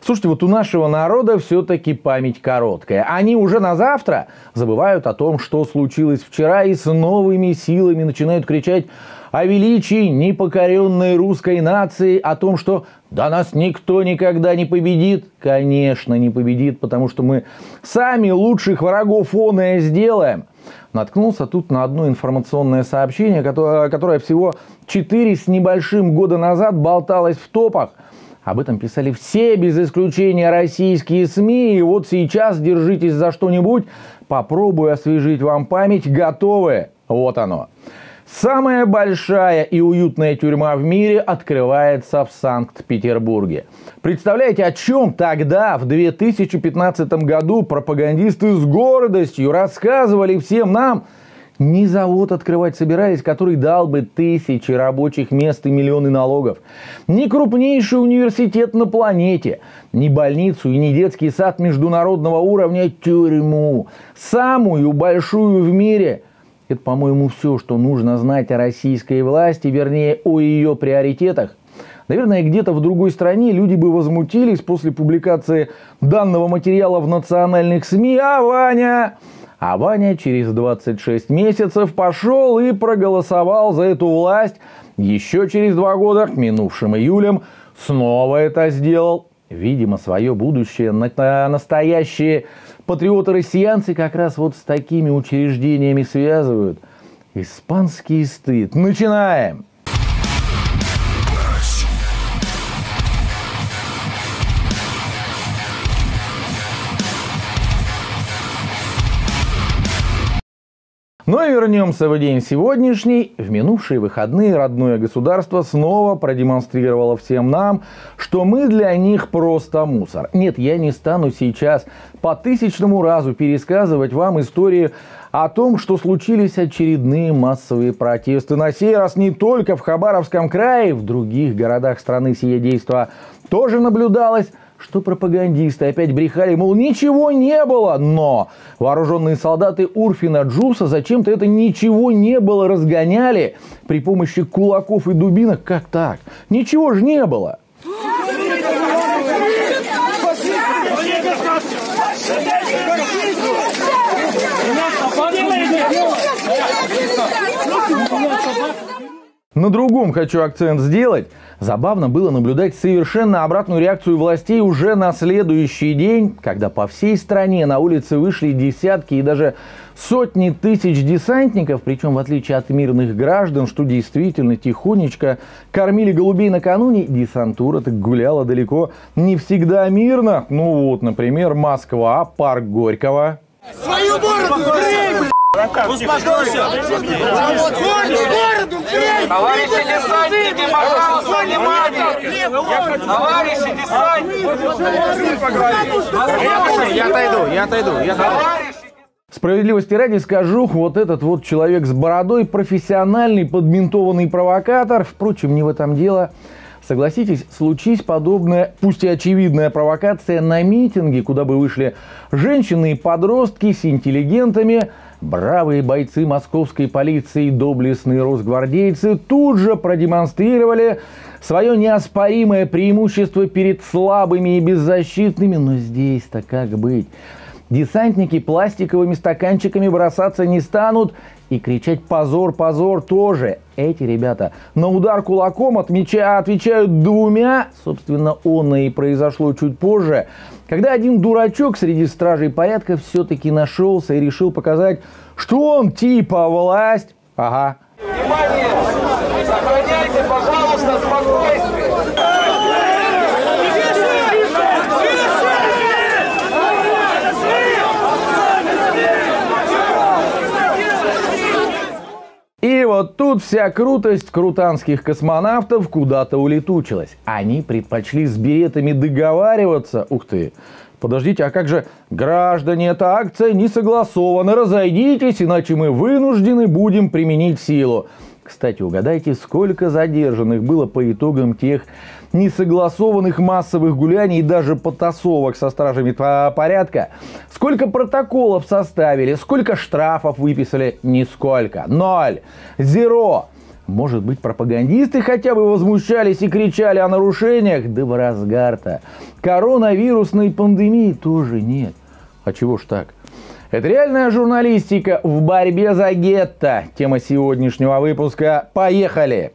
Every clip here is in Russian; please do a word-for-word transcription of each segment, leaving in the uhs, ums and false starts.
Слушайте, вот у нашего народа все-таки память короткая. Они уже на завтра забывают о том, что случилось вчера, и с новыми силами начинают кричать о величии непокоренной русской нации, о том, что да нас никто никогда не победит. Конечно, не победит, потому что мы сами лучших врагов оное сделаем. Наткнулся тут на одно информационное сообщение, которое, которое всего четыре с небольшим года назад болталось в топах. Об этом писали все, без исключения, российские СМИ. И вот сейчас держитесь за что-нибудь. Попробую освежить вам память. Готовы? Вот оно. Самая большая и уютная тюрьма в мире открывается в Санкт-Петербурге. Представляете, о чем тогда, в две тысячи пятнадцатом году, пропагандисты с гордостью рассказывали всем нам? Не завод открывать собирались, который дал бы тысячи рабочих мест и миллионы налогов. Не крупнейший университет на планете, не больницу и не детский сад международного уровня, тюрьму. Самую большую в мире. Это, по-моему, все, что нужно знать о российской власти, вернее, о ее приоритетах. Наверное, где-то в другой стране люди бы возмутились после публикации данного материала в национальных СМИ. А Ваня... А Ваня через двадцать шесть месяцев пошел и проголосовал за эту власть. Еще через два года, минувшим июлем, снова это сделал. Видимо, свое будущее настоящие патриоты-россиянцы как раз вот с такими учреждениями связывают. Испанский стыд. Начинаем! Ну и вернемся в день сегодняшний. В минувшие выходные родное государство снова продемонстрировало всем нам, что мы для них просто мусор. Нет, я не стану сейчас по тысячному разу пересказывать вам истории о том, что случились очередные массовые протесты. На сей раз не только в Хабаровском крае, в других городах страны сие действо тоже наблюдалось. Что пропагандисты опять брехали, мол, ничего не было, но вооруженные солдаты Урфина Джуса зачем-то это ничего не было разгоняли при помощи кулаков и дубинок. Как так? Ничего же не было. На другом хочу акцент сделать. Забавно было наблюдать совершенно обратную реакцию властей уже на следующий день, когда по всей стране на улицы вышли десятки и даже сотни тысяч десантников, причем в отличие от мирных граждан, что действительно тихонечко кормили голубей накануне, десантура так гуляла далеко не всегда мирно. Ну вот, например, Москва, парк Горького. Свою бороду бей! Успокойся! Товарищи десантники, пожалуйста, внимание! Товарищи десантники! Я отойду, я отойду, я отойду. Справедливости ради скажу, вот этот вот человек с бородой профессиональный подментованный провокатор. Впрочем, не в этом дело. Согласитесь, случись подобная, пусть и очевидная провокация на митинге, куда бы вышли женщины и подростки с интеллигентами, бравые бойцы московской полиции и доблестные росгвардейцы тут же продемонстрировали свое неоспоримое преимущество перед слабыми и беззащитными. Но здесь-то как быть? Десантники пластиковыми стаканчиками бросаться не станут и кричать «позор, позор» тоже. Эти ребята на удар кулаком отмеча... отвечают двумя. Собственно, оно и произошло чуть позже, когда один дурачок среди стражей порядка все-таки нашелся и решил показать, что он типа власть. Ага. Внимание! Сохраняйте, пожалуйста, спокойствие! И вот тут вся крутость крутанских космонавтов куда-то улетучилась. Они предпочли с беретами договариваться. Ух ты! Подождите, а как же граждане, эта акция не согласована, разойдитесь, иначе мы вынуждены будем применить силу. Кстати, угадайте, сколько задержанных было по итогам тех несогласованных массовых гуляний и даже потасовок со стражами порядка? Сколько протоколов составили, сколько штрафов выписали? Нисколько. Ноль. Зеро. Может быть, пропагандисты хотя бы возмущались и кричали о нарушениях? Да в разгар-то коронавирусной пандемии тоже нет. А чего ж так? Это реальная журналистика в борьбе за гетто. Тема сегодняшнего выпуска. Поехали!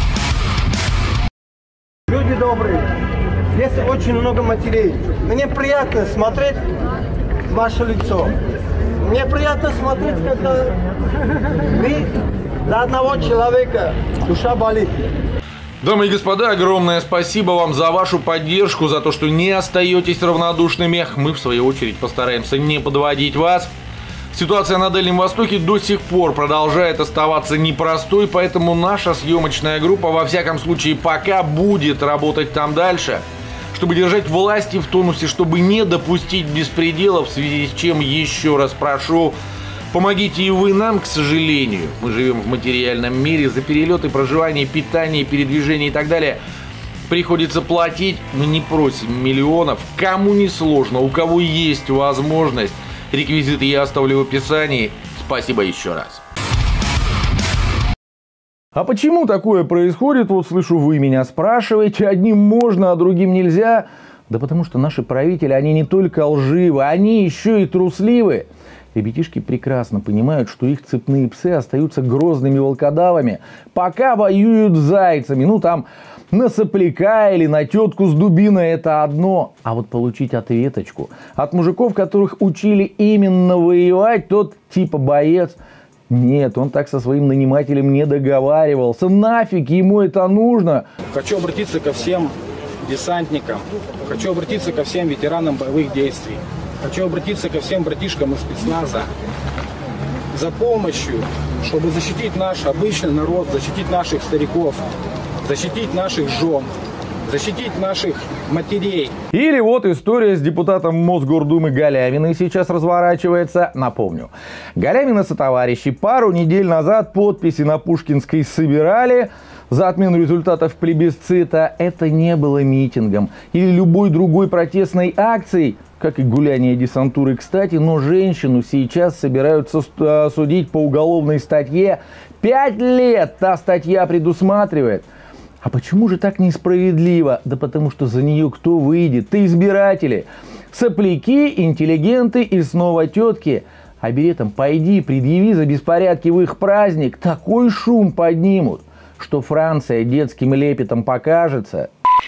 Люди добрые, здесь очень много матерей. Мне приятно смотреть ваше лицо. Мне приятно смотреть, когда вы за одного человека душа болит. Дамы и господа, огромное спасибо вам за вашу поддержку, за то, что не остаетесь равнодушными. Мы, в свою очередь, постараемся не подводить вас. Ситуация на Дальнем Востоке до сих пор продолжает оставаться непростой, поэтому наша съемочная группа, во всяком случае, пока будет работать там дальше, чтобы держать власти в тонусе, чтобы не допустить беспредела, в связи с чем, еще раз прошу, помогите и вы нам, к сожалению. Мы живем в материальном мире, за перелеты, проживание, питание, передвижение и так далее приходится платить. Мы не просим миллионов. Кому не сложно, у кого есть возможность, реквизиты я оставлю в описании. Спасибо еще раз. А почему такое происходит? Вот слышу, вы меня спрашиваете. Одним можно, а другим нельзя. Да потому что наши правители, они не только лживы, они еще и трусливы. Ребятишки прекрасно понимают, что их цепные псы остаются грозными волкодавами, пока воюют с зайцами. Ну там на сопляка или на тетку с дубиной это одно. А вот получить ответочку от мужиков, которых учили именно воевать, тот типа боец. Нет, он так со своим нанимателем не договаривался. Нафиг ему это нужно? Хочу обратиться ко всем десантникам. Хочу обратиться ко всем ветеранам боевых действий. Хочу обратиться ко всем братишкам из спецназа за помощью, чтобы защитить наш обычный народ, защитить наших стариков, защитить наших жен, защитить наших матерей. Или вот история с депутатом Мосгордумы Галяминой сейчас разворачивается. Напомню, Галямина и сотоварищи пару недель назад подписи на Пушкинской собирали за отмену результатов плебисцита. Это не было митингом или любой другой протестной акцией, как и гуляние десантуры, кстати, но женщину сейчас собираются судить по уголовной статье. Пять лет та статья предусматривает. А почему же так несправедливо? Да потому что за нее кто выйдет? Ты избиратели. Сопляки, интеллигенты и снова тетки. А билетом пойди, предъяви за беспорядки в их праздник. Такой шум поднимут, что Франция детским лепетом покажется.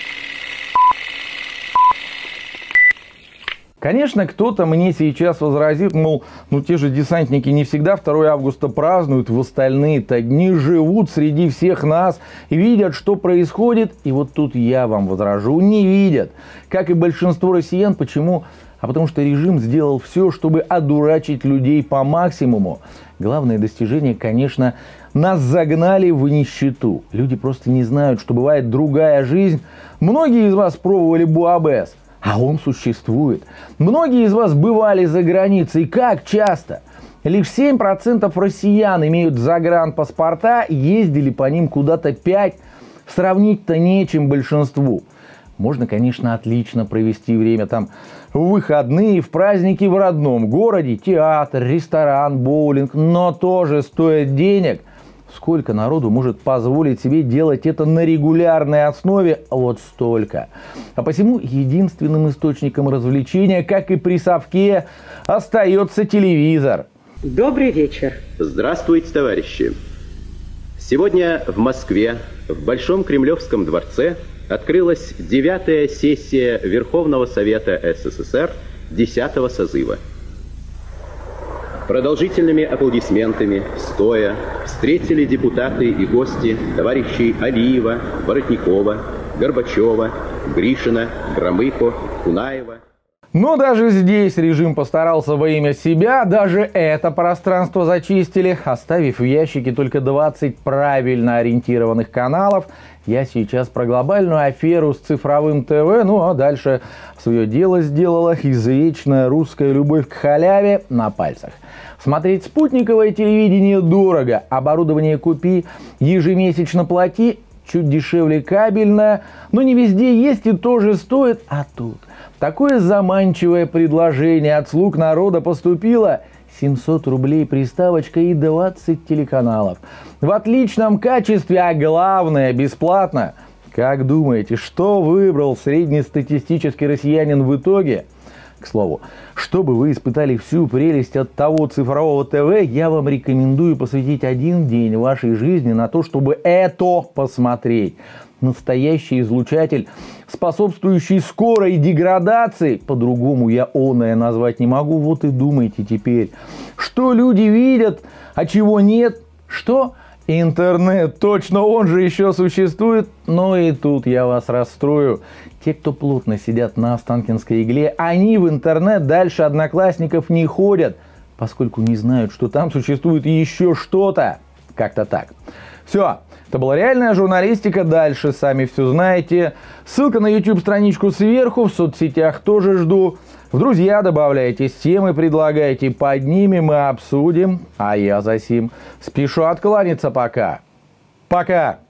Конечно, кто-то мне сейчас возразит, мол, ну те же десантники не всегда второе августа празднуют, в остальные-то дни живут среди всех нас и видят, что происходит. И вот тут я вам возражу, не видят. Как и большинство россиян. Почему? А потому что режим сделал все, чтобы одурачить людей по максимуму. Главное достижение, конечно, нас загнали в нищету. Люди просто не знают, что бывает другая жизнь. Многие из вас пробовали буабес. А он существует. Многие из вас бывали за границей. Как часто? Лишь семь процентов россиян имеют загранпаспорта, ездили по ним куда-то пять. Сравнить-то нечем большинству. Можно, конечно, отлично провести время там в выходные, в праздники в родном городе, театр, ресторан, боулинг, но тоже стоит денег. Сколько народу может позволить себе делать это на регулярной основе? Вот столько. А посему единственным источником развлечения, как и при совке, остается телевизор. Добрый вечер. Здравствуйте, товарищи. Сегодня в Москве, в Большом Кремлевском дворце, открылась девятая сессия Верховного Совета СССР десятого созыва. Продолжительными аплодисментами, стоя, встретили депутаты и гости товарищей Алиева, Воротникова, Горбачева, Гришина, Громыко, Кунаева. Но даже здесь режим постарался во имя себя, даже это пространство зачистили, оставив в ящике только двадцать правильно ориентированных каналов. Я сейчас про глобальную аферу с цифровым ТВ, ну а дальше свое дело сделала извечная русская любовь к халяве на пальцах. Смотреть спутниковое телевидение дорого, оборудование купи, ежемесячно плати, чуть дешевле кабельное, но не везде есть и тоже стоит, а тут такое заманчивое предложение от слуг народа поступило. семьсот рублей приставочка и двадцать телеканалов. В отличном качестве, а главное, бесплатно. Как думаете, что выбрал среднестатистический россиянин в итоге? К слову, чтобы вы испытали всю прелесть от того цифрового ТВ, я вам рекомендую посвятить один день вашей жизни на то, чтобы это посмотреть. Настоящий излучатель, способствующий скорой деградации, по-другому я оное назвать не могу, вот и думайте теперь, что люди видят, а чего нет, что? Интернет, точно он же еще существует, но и тут я вас расстрою. Те, кто плотно сидят на Останкинской игле, они в интернет дальше одноклассников не ходят, поскольку не знают, что там существует еще что-то. Как-то так. Все, это была реальная журналистика, дальше сами все знаете. Ссылка на YouTube-страничку сверху, в соцсетях тоже жду. В друзья добавляйтесь, темы предлагайте, поднимем и обсудим. А я за сим спешу откланяться пока. Пока!